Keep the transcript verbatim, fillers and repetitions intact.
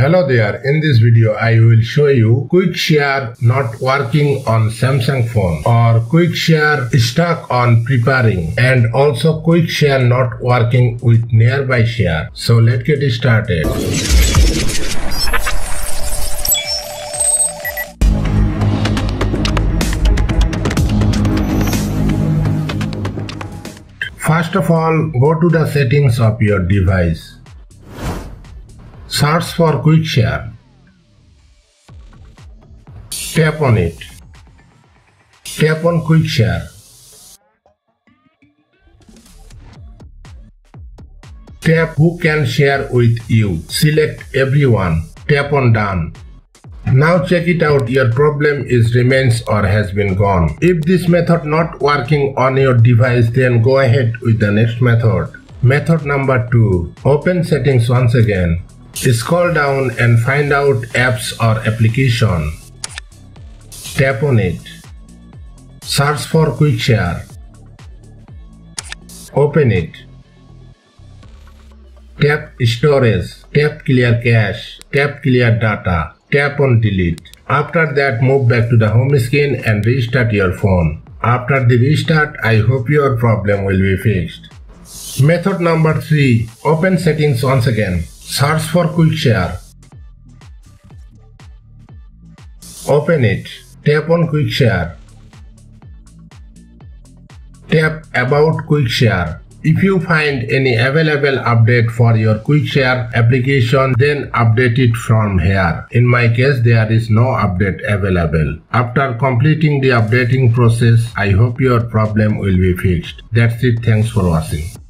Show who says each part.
Speaker 1: Hello there, in this video I will show you quick share not working on Samsung phone or quick share stuck on preparing and also quick share not working with nearby share. So let's get started. First of all, go to the settings of your device. Search for quick share. Tap on it. Tap on quick share. Tap who can share with you. Select everyone. Tap on done. Now check it out, your problem is remains or has been gone. If this method not working on your device, then go ahead with the next method. Method number two. Open settings once again. Scroll down and find out apps or application. Tap on it. Search for quick share. Open it. Tap storage. Tap clear cache. Tap clear data. Tap on delete. After that, move back to the home screen and restart your phone. After the restart, I hope your problem will be fixed. Method number three. Open settings once again. Search for quick share. Open it. Tap on quick share. Tap about quick share. If you find any available update for your quick share application, then update it from here. In my case, there is no update available. After completing the updating process, I hope your problem will be fixed. That's it. Thanks for watching.